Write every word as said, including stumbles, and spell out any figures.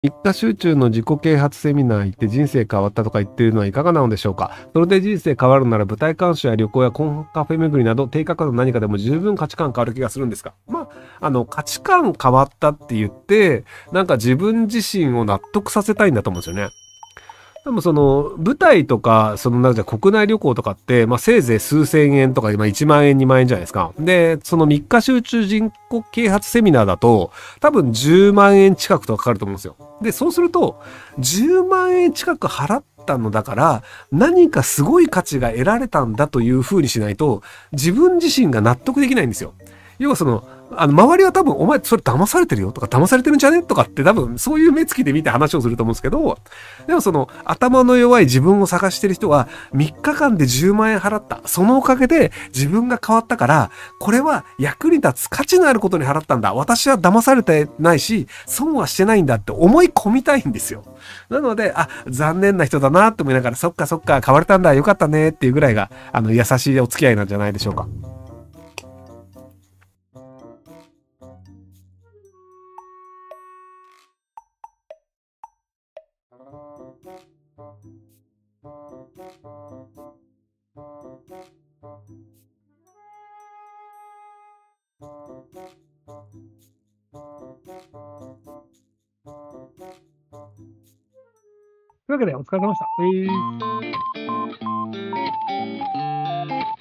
一家集中の自己啓発セミナー行って人生変わったとか言っているのはいかがなのでしょうか。それで人生変わるなら舞台鑑賞や旅行やコンカフェ巡りなど低価格の何かでも十分価値観変わる気がするんですが。まあ、あの価値観変わったって言って、なんか自分自身を納得させたいんだと思うんですよね。でもその舞台とか、そのなんじゃ国内旅行とかって、まあせいぜい数千円とか、まあいちまん円にまん円じゃないですか。で、そのみっか集中人己啓発セミナーだと、多分じゅうまん円近くとかかかると思うんですよ。で、そうすると、じゅうまん円近く払ったのだから、何かすごい価値が得られたんだという風にしないと、自分自身が納得できないんですよ。要はその、あの、周りは多分、お前、それ騙されてるよとか、騙されてるんじゃねとかって多分、そういう目つきで見て話をすると思うんですけど、でもその、頭の弱い自分を探してる人は、みっかかんでじゅうまん円払った。そのおかげで自分が変わったから、これは役に立つ価値のあることに払ったんだ。私は騙されてないし、損はしてないんだって思い込みたいんですよ。なので、あ、残念な人だなって思いながら、そっかそっか、変われたんだ、よかったねっていうぐらいが、あの、優しいお付き合いなんじゃないでしょうか。というわけで、お疲れ様でした。えー